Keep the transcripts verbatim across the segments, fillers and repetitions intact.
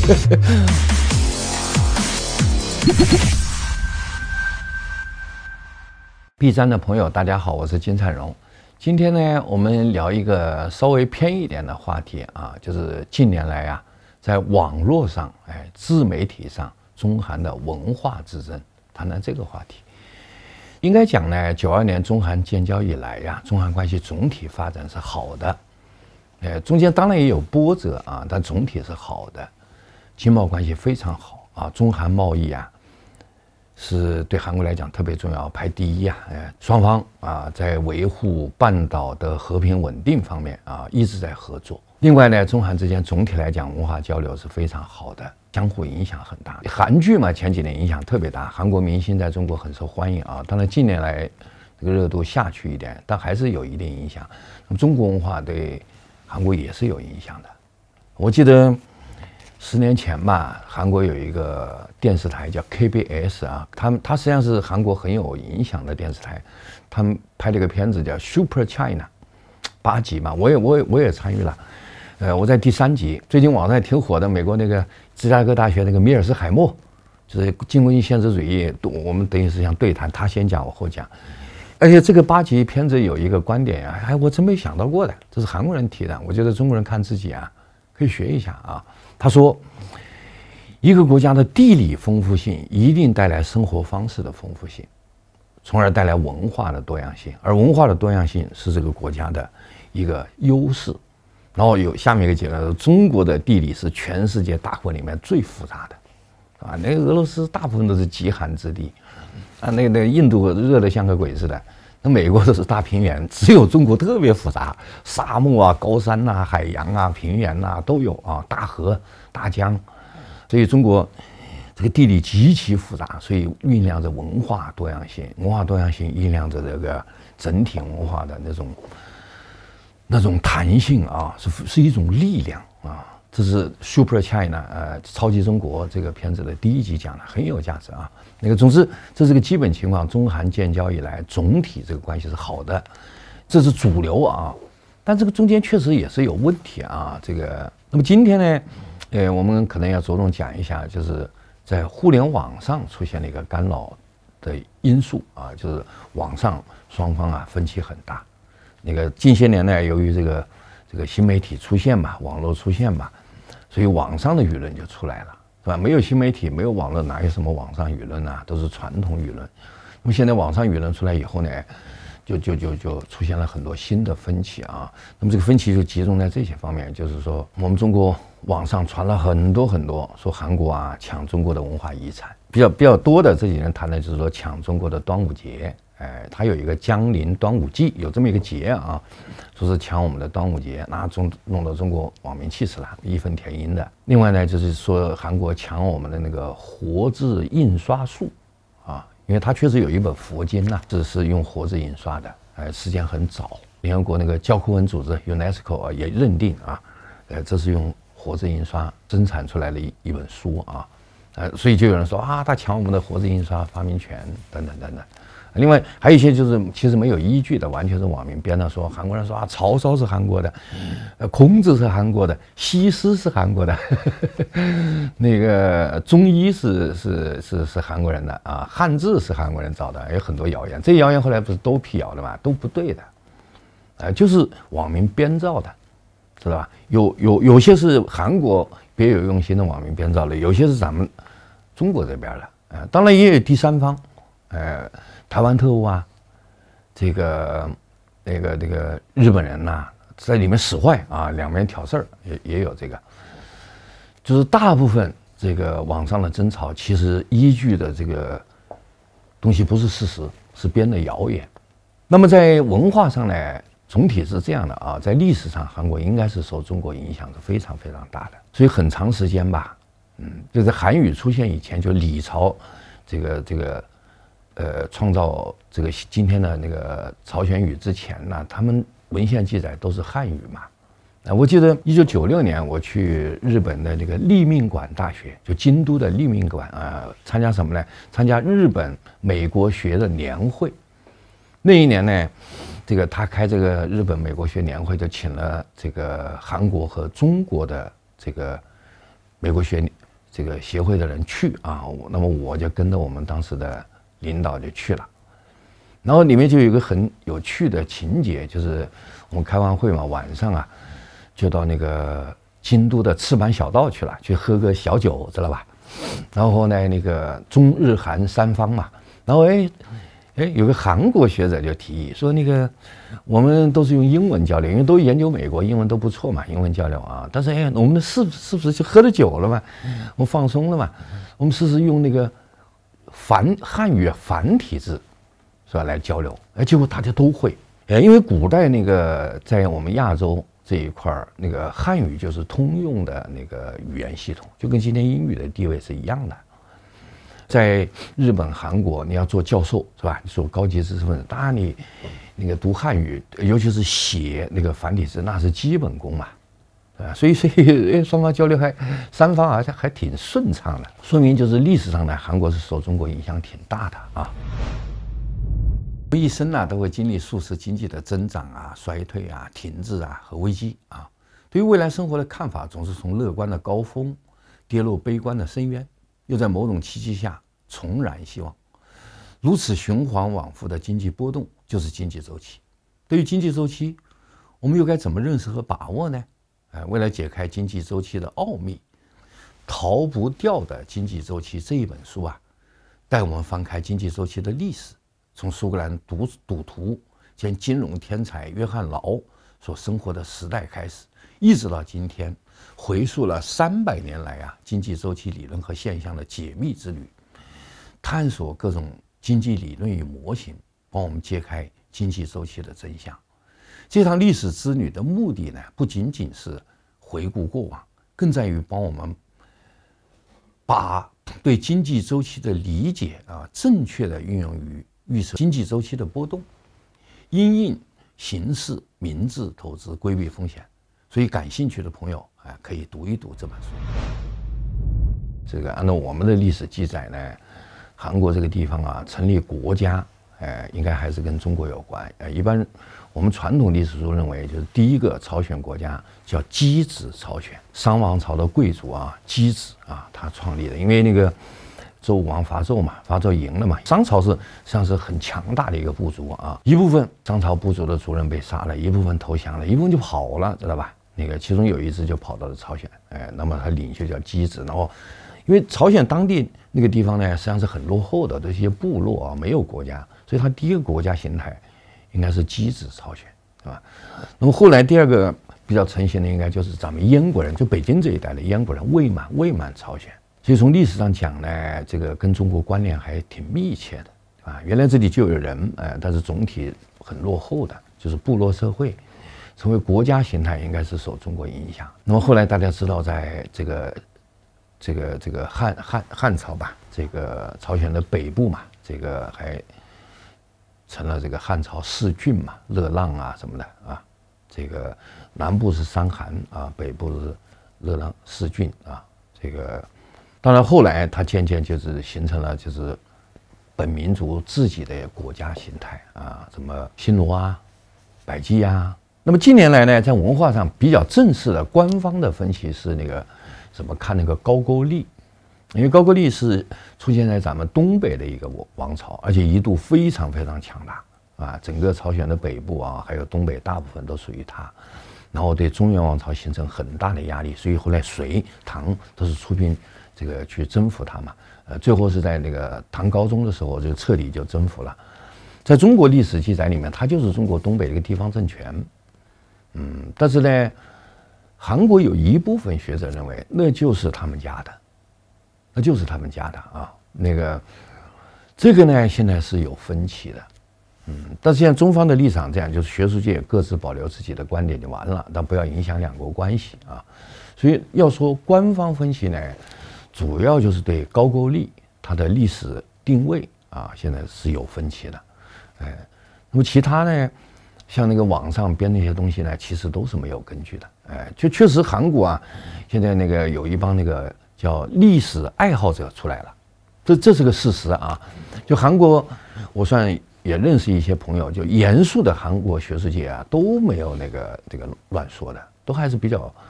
B 站的朋友，大家好，我是金灿荣。今天呢，我们聊一个稍微偏一点的话题啊，就是近年来啊，在网络上，哎，自媒体上，中韩的文化之争，谈谈这个话题。应该讲呢，九二年中韩建交以来呀，中韩关系总体发展是好的，呃，中间当然也有波折啊，但总体是好的，经贸关系非常好啊，中韩贸易啊。是对韩国来讲特别重要，排第一啊！哎，双方啊在维护半岛的和平稳定方面啊一直在合作。另外呢，中韩之间总体来讲文化交流是非常好的，相互影响很大。韩剧嘛，前几年影响特别大，韩国明星在中国很受欢迎啊。当然近年来这个热度下去一点，但还是有一定影响。那么中国文化对韩国也是有影响的。我记得。十年前吧，韩国有一个电视台叫 K B S 啊，他们它实际上是韩国很有影响的电视台，他们拍了一个片子叫《Super China》，八集嘛，我也我也我也参与了，呃，我在第三集，最近网上也挺火的，美国那个芝加哥大学那个米尔斯海默，就是经济现实主义，我们等于是像对谈，他先讲我后讲，而且这个八集片子有一个观点啊，哎，我真没想到过的，这是韩国人提的，我觉得中国人看自己啊，可以学一下啊。他说，一个国家的地理丰富性一定带来生活方式的丰富性，从而带来文化的多样性，而文化的多样性是这个国家的一个优势。然后有下面一个结论：中国的地理是全世界大国里面最复杂的，啊，那个俄罗斯大部分都是极寒之地，啊，那个那个印度热得像个鬼似的。那美国都是大平原，只有中国特别复杂，沙漠啊、高山呐、啊、海洋啊、平原呐、啊、都有啊，大河、大江，所以中国这个地理极其复杂，所以酝酿着文化多样性，文化多样性酝酿着这个整体文化的那种那种弹性啊，是是一种力量啊。这是 Super China 呃超级中国这个片子的第一集讲的，很有价值啊。那个总之这是个基本情况，中韩建交以来总体这个关系是好的，这是主流啊。但这个中间确实也是有问题啊。这个那么今天呢，呃，我们可能要着重讲一下，就是在互联网上出现了一个干扰的因素啊，就是网上双方啊分歧很大。那个近些年呢，由于这个这个新媒体出现嘛，网络出现嘛。所以网上的舆论就出来了，是吧？没有新媒体，没有网络，哪有什么网上舆论啊？都是传统舆论。那么现在网上舆论出来以后呢，就就就就出现了很多新的分歧啊。那么这个分歧就集中在这些方面，就是说我们中国网上传了很多很多，说韩国啊抢中国的文化遗产，比较比较多的这几年谈的就是说抢中国的端午节。哎，它有一个江陵端午祭，有这么一个节啊，说是抢我们的端午节，那中弄得中国网民气死了，义愤填膺的。另外呢，就是说韩国抢我们的那个活字印刷术啊，因为它确实有一本佛经呐、啊，这是用活字印刷的，哎，时间很早。联合国那个教科文组织 UNESCO 啊也认定啊，呃，这是用活字印刷生产出来的一一本书啊，呃，所以就有人说啊，他抢我们的活字印刷发明权等等等等。另外还有一些就是其实没有依据的，完全是网民编的，说韩国人说啊，曹操是韩国的，呃，孔子是韩国的，西施是韩国的，呵呵那个中医是是是是韩国人的啊，汉字是韩国人造的，有很多谣言。这些谣言后来不是都辟谣了吗？都不对的，呃，就是网民编造的，知道吧？有有有些是韩国别有用心的网民编造的，有些是咱们中国这边的，呃，当然也有第三方，呃。台湾特务啊，这个、那个、那个日本人呐、啊，在里面使坏啊，两边挑事儿，也也有这个。就是大部分这个网上的争吵，其实依据的这个东西不是事实，是编的谣言。那么在文化上呢，总体是这样的啊，在历史上，韩国应该是受中国影响是非常非常大的，所以很长时间吧，嗯，就在韩语出现以前，就李朝这个这个。呃，创造这个今天的那个朝鲜语之前呢，他们文献记载都是汉语嘛。啊，我记得一九九六年我去日本的这个立命馆大学，就京都的立命馆啊、呃，参加什么呢？参加日本美国学的年会。那一年呢，这个他开这个日本美国学年会，就请了这个韩国和中国的这个 美国学这个协会的人去啊，那么我就跟着我们当时的领导就去了。然后里面就有一个很有趣的情节，就是我们开完会嘛，晚上啊，就到那个京都的赤坂小道去了，去喝个小酒，知道吧？然后呢，那个中日韩三方嘛，然后哎哎，有个韩国学者就提议说，那个我们都是用英文交流，因为都研究美国，英文都不错嘛，英文交流啊。但是哎，我们是是不是就喝了酒了嘛？我们放松了嘛？我们试试用那个繁汉语繁体字。是吧？来交流，哎，结果大家都会，哎，因为古代那个在我们亚洲这一块儿，那个汉语就是通用的那个语言系统，就跟今天英语的地位是一样的。在日本、韩国，你要做教授是吧？你做高级知识分子，当然你那个读汉语，尤其是写那个繁体字，那是基本功嘛，对吧？所以所以双方交流还三方好像还挺顺畅的，说明就是历史上呢，韩国是受中国影响挺大的啊。我们一生呢都会经历数次经济的增长啊、衰退啊、停滞啊和危机啊。对于未来生活的看法，总是从乐观的高峰跌落悲观的深渊，又在某种契机下重燃希望。如此循环往复的经济波动，就是经济周期。对于经济周期，我们又该怎么认识和把握呢？哎，为了解开经济周期的奥秘，《逃不掉的经济周期》这一本书啊，带我们翻开经济周期的历史。从苏格兰赌赌徒兼金融天才约翰劳所生活的时代开始，一直到今天，回溯了三百年来啊经济周期理论和现象的解密之旅，探索各种经济理论与模型，帮我们揭开经济周期的真相。这趟历史之旅的目的呢，不仅仅是回顾过往，更在于帮我们把对经济周期的理解啊，正确的运用于预测经济周期的波动，因应形势明智投资，规避风险。所以感兴趣的朋友啊，可以读一读这本书。这个按照我们的历史记载呢，韩国这个地方啊，成立国家，呃，应该还是跟中国有关。呃，一般我们传统历史书认为，就是第一个朝鲜国家叫箕子朝鲜，商王朝的贵族啊，箕子啊，他创立的。因为那个周武王伐纣嘛，伐纣赢了嘛，商朝是实际上是很强大的一个部族啊。一部分商朝部族的族人被杀了，一部分投降了，一部分就跑了，知道吧？那个其中有一支就跑到了朝鲜，哎，那么他领袖叫箕子，然后因为朝鲜当地那个地方呢，实际上是很落后的，这些部落啊，没有国家，所以他第一个国家形态应该是箕子朝鲜，对吧？那么后来第二个比较成型的，应该就是咱们燕国人，就北京这一带的燕国人，魏满魏满朝鲜。所以从历史上讲呢，这个跟中国关联还挺密切的，啊，原来这里就有人，呃，但是总体很落后的，就是部落社会，成为国家形态应该是受中国影响。那么后来大家知道，在这个这个这个汉汉汉朝吧，这个朝鲜的北部嘛，这个还成了这个汉朝四郡嘛，乐浪啊什么的啊，这个南部是三韩啊，北部是乐浪四郡啊，这个。当然，后来它渐渐就是形成了就是本民族自己的国家形态啊，什么新罗啊、百济啊。那么近年来呢，在文化上比较正式的官方的分析是那个怎么看那个高句丽，因为高句丽是出现在咱们东北的一个王朝，而且一度非常非常强大啊，整个朝鲜的北部啊，还有东北大部分都属于它。然后对中原王朝形成很大的压力，所以后来隋唐都是出兵这个去征服它嘛，呃，最后是在那个唐高宗的时候就彻底就征服了。在中国历史记载里面，它就是中国东北的一个地方政权，嗯，但是呢，韩国有一部分学者认为那就是他们家的，那就是他们家的啊，那个这个呢现在是有分歧的。嗯，但是现在中方的立场这样，就是学术界各自保留自己的观点就完了，但不要影响两国关系啊。所以要说官方分析呢，主要就是对高句丽它的历史定位啊，现在是有分歧的。哎，那么其他呢，像那个网上编那些东西呢，其实都是没有根据的。哎，就确实韩国啊，现在那个有一帮那个叫历史爱好者出来了，这这是个事实啊。就韩国，我算。也认识一些朋友，就严肃的韩国学术界啊，都没有那个这个乱说的，都还是比较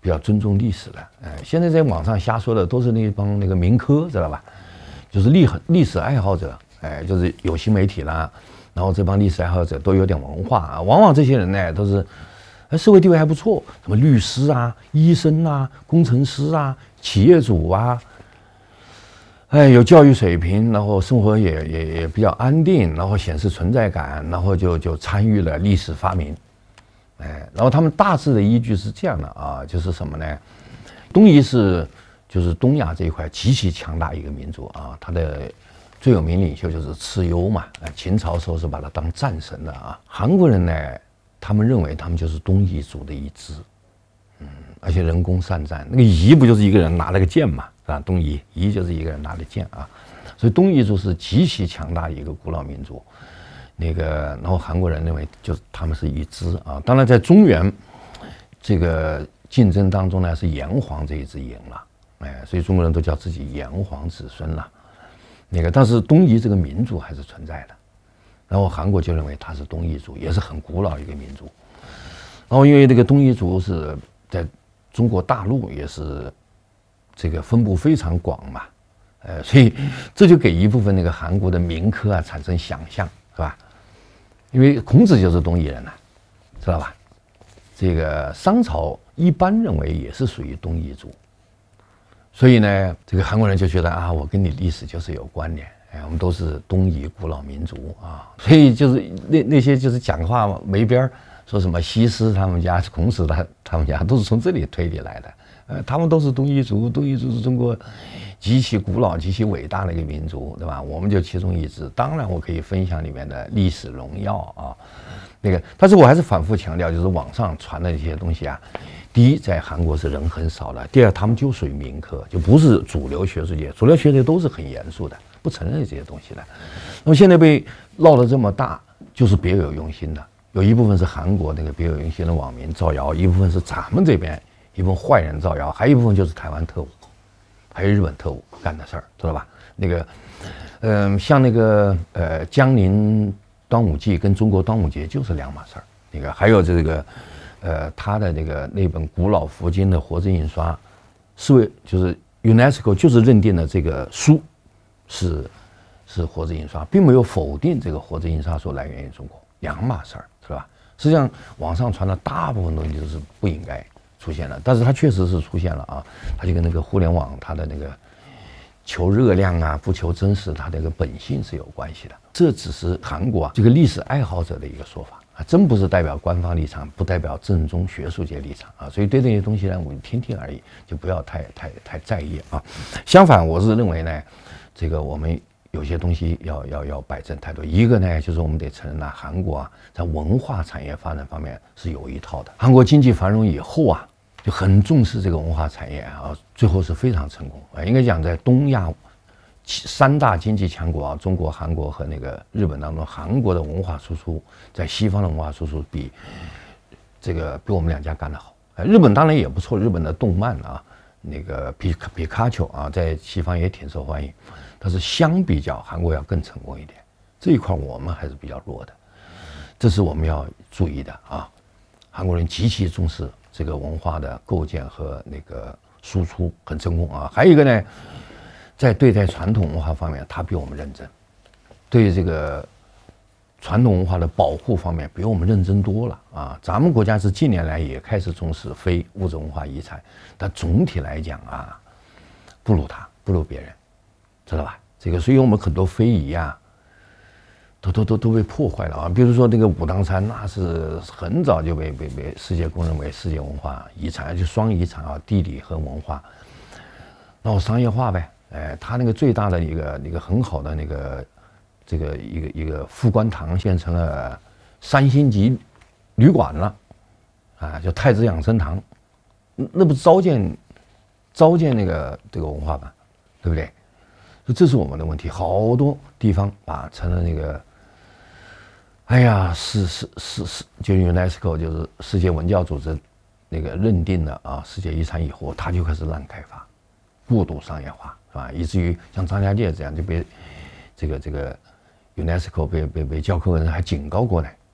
比较尊重历史的。哎，现在在网上瞎说的都是那帮那个民科，知道吧？就是历历史爱好者，哎，就是有新媒体啦，然后这帮历史爱好者都有点文化啊。往往这些人呢，都是，哎，社会地位还不错，什么律师啊、医生啊、工程师啊、企业主啊。哎，有教育水平，然后生活也也也比较安定，然后显示存在感，然后就就参与了历史发明，哎，然后他们大致的依据是这样的啊，就是什么呢？东夷是就是东亚这一块极其强大一个民族啊，他的最有名领袖就是蚩尤嘛，哎，秦朝时候是把他当战神的啊。韩国人呢，他们认为他们就是东夷族的一支，嗯，而且人工善战，那个夷不就是一个人拿了个剑嘛？啊，东夷，夷就是一个人拿着剑啊，所以东夷族是极其强大的一个古老民族。那个，然后韩国人认为就是他们是一支啊。当然，在中原这个竞争当中呢，是炎黄这一支赢了，哎，所以中国人都叫自己炎黄子孙了。那个，但是东夷这个民族还是存在的。然后韩国就认为他是东夷族，也是很古老一个民族。然后因为这个东夷族是在中国大陆也是。这个分布非常广嘛，呃，所以这就给一部分那个韩国的民科啊产生想象，是吧？因为孔子就是东夷人呐、啊，知道吧？这个商朝一般认为也是属于东夷族，所以呢，这个韩国人就觉得啊，我跟你历史就是有关联，哎，我们都是东夷古老民族啊，所以就是那那些就是讲话没边儿，说什么西施他们家、孔子他他们家都是从这里推理来的。呃，他们都是东夷族，东夷族是中国极其古老、极其伟大的一个民族，对吧？我们就其中一支。当然，我可以分享里面的历史荣耀啊，那个，但是我还是反复强调，就是网上传的一些东西啊，第一，在韩国是人很少的；第二，他们就属于民科，就不是主流学术界，主流学术界都是很严肃的，不承认这些东西的。那么现在被闹得这么大，就是别有用心的，有一部分是韩国那个别有用心的网民造谣，一部分是咱们这边。一部分坏人造谣，还有一部分就是台湾特务，还有日本特务干的事儿，知道吧？那个，嗯、呃，像那个呃江宁端午祭跟中国端午节就是两码事儿。那个还有这个，呃，他的那个那本古老佛经的活字印刷，是为就是 UNESCO 就是认定了这个书是是活字印刷，并没有否定这个活字印刷术来源于中国，两码事儿，是吧？实际上网上传的大部分东西就是不应该出现了，但是它确实是出现了啊，它就跟那个互联网它的那个求热量啊，不求真实，它的一个本性是有关系的。这只是韩国啊这个历史爱好者的一个说法啊，真不是代表官方立场，不代表正宗学术界立场啊。所以对这些东西呢，我们听听而已，就不要太太太在意啊。相反，我是认为呢，这个我们有些东西要要要摆正态度。一个呢，就是我们得承认呢，韩国啊在文化产业发展方面是有一套的。韩国经济繁荣以后啊，就很重视这个文化产业啊，最后是非常成功啊。应该讲，在东亚三大经济强国啊，中国、韩国和那个日本当中，韩国的文化输出在西方的文化输出比这个比我们两家干得好。日本当然也不错，日本的动漫啊，那个皮卡皮卡丘啊，在西方也挺受欢迎，但是相比较韩国要更成功一点，这一块我们还是比较弱的，这是我们要注意的啊。韩国人极其重视这个文化的构建和那个输出，很成功啊。还有一个呢，在对待传统文化方面，他比我们认真，对这个传统文化的保护方面比我们认真多了啊！咱们国家是近年来也开始重视非物质文化遗产，但总体来讲啊，不如他，不如别人，知道吧？这个，所以我们很多非遗啊，都都都都被破坏了啊！比如说那个武当山，那是很早就被被被世界公认为世界文化遗产，就双遗产啊，地理和文化。那我商业化呗，哎，它那个最大的一个一个很好的那个。这个一个一个富官堂变成了三星级旅馆了，啊，叫太子养生堂，那不糟践糟践那个这个文化吗？对不对？所以这是我们的问题。好多地方啊成了那个，哎呀，是是是是，就 UNESCO 就是世界文教组织那个认定了啊世界遗产以后，它就开始滥开发，过度商业化，是吧？以至于像张家界这样就被这个这个。UNESCO 被被被教科文还警告过呢，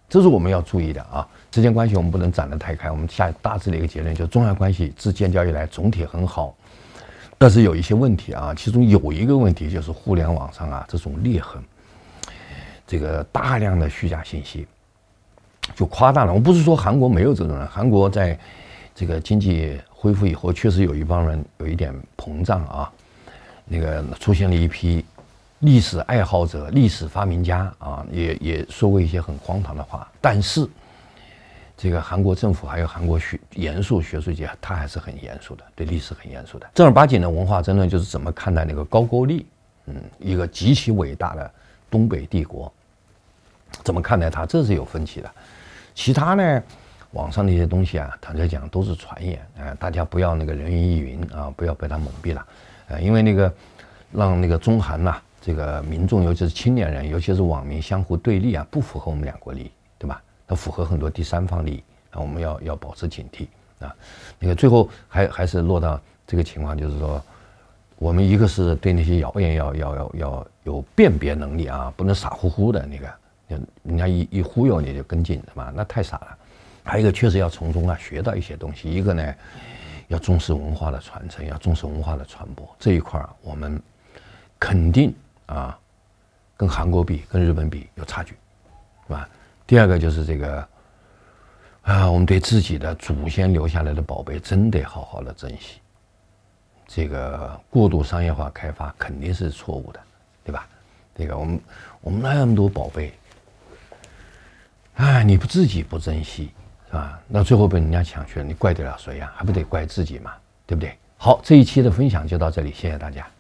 这是我们要注意的啊。时间关系，我们不能展得太开。我们下大致的一个结论，就是中韩关系自建交以来总体很好，但是有一些问题啊。其中有一个问题就是互联网上啊这种裂痕，这个大量的虚假信息，就夸大了。我不是说韩国没有这种人，韩国在这个经济恢复以后，确实有一帮人有一点膨胀啊，那个出现了一批历史爱好者、历史发明家啊，也也说过一些很荒唐的话，但是。这个韩国政府还有韩国学严肃学术界，他还是很严肃的，对历史很严肃的。正儿八经的文化争论就是怎么看待那个高句丽，嗯，一个极其伟大的东北帝国，怎么看待它，这是有分歧的。其他呢，网上那些东西啊，坦白讲都是传言，呃，大家不要那个人云亦云啊，不要被它蒙蔽了，呃，因为那个让那个中韩呐、啊，这个民众，尤其是青年人，尤其是网民相互对立啊，不符合我们两国利益，对吧？它符合很多第三方利益啊，我们要要保持警惕啊。那个最后还还是落到这个情况，就是说，我们一个是对那些谣言要要要要有辨别能力啊，不能傻乎乎的那个，人家一一忽悠你就跟进，是吧？那太傻了。还有一个确实要从中啊学到一些东西。一个呢，要重视文化的传承，要重视文化的传播这一块儿，我们肯定啊，跟韩国比、跟日本比有差距，是吧？第二个就是这个啊，我们对自己的祖先留下来的宝贝真得好好的珍惜。这个过度商业化开发肯定是错误的，对吧？这个我们我们那么多宝贝，哎，你不自己不珍惜，是吧？那最后被人家抢去了，你怪得了谁呀？还不得怪自己嘛，对不对？好，这一期的分享就到这里，谢谢大家。